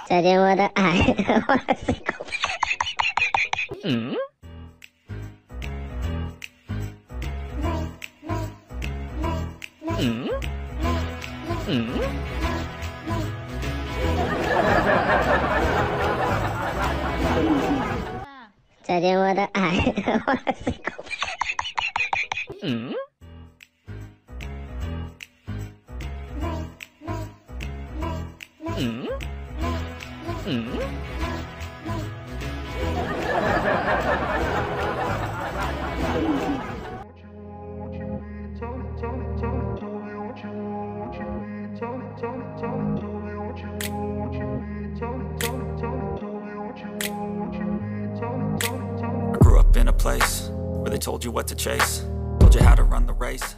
再见我的爱。嗯。嗯。嗯。再见我的爱。嗯。嗯。嗯。 I grew up in a place where they told you what to chase, told you how to run the race.